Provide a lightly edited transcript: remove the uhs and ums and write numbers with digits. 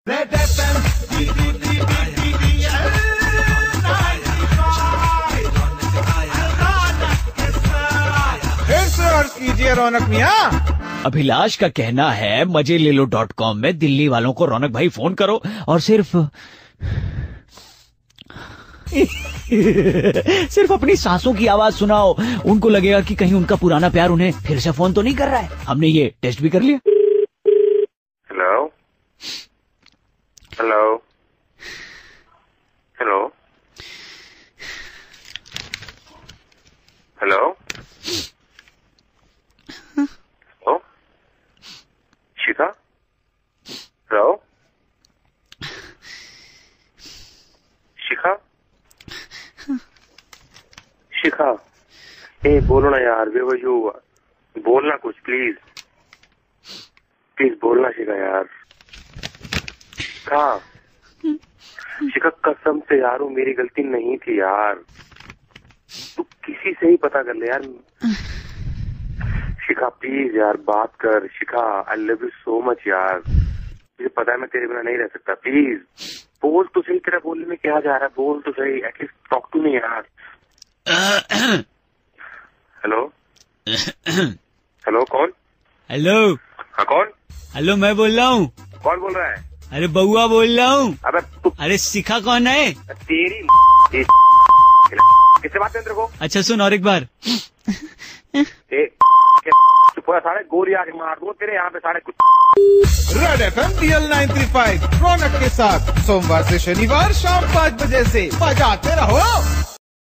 फिर से अर्ज कीजिए रौनक मियाँ। अभिलाष का कहना है मजेलेलो.com में दिल्ली वालों को रौनक भाई फोन करो और सिर्फ अपनी सांसों की आवाज सुनाओ। उनको लगेगा कि कहीं उनका पुराना प्यार उन्हें फिर से फोन तो नहीं कर रहा है। हमने ये टेस्ट भी कर लिया। Hello hello hello hello hello Shikha hello Shikha Shikha ए बोलो ना यार, बेवजह हुआ बोलना कुछ, प्लीज प्लीज बोलना शिखा यार। हाँ शिखा कसम से यार वो मेरी गलती नहीं थी यार, तू किसी से ही पता कर ले यार। शिखा प्लीज यार बात कर Shikha, I love you so much यार, मुझे पता है मैं तेरे बिना नहीं रह सकता। प्लीज बोल तो सही, तेरा बोलने में क्या जा रहा है, बोल तो सही, एटलीस्ट टॉक टू मी यार। हेलो हेलो कौन? हेलो हाँ कौन? हेलो मैं बोल रहा हूँ। कौन बोल रहा है? अरे बउआ बोल रहा हूँ। अबे तू अरे शिखा कौन है? तेरी किससे बात कर तेरे को? अच्छा सुन और एक बार। सारे गोली आके मार दो तेरे यहाँ पे सारे कुछ। रेड FM DL 935 रौनक के साथ सोमवार से शनिवार शाम 5 बजे से बजाते रहो।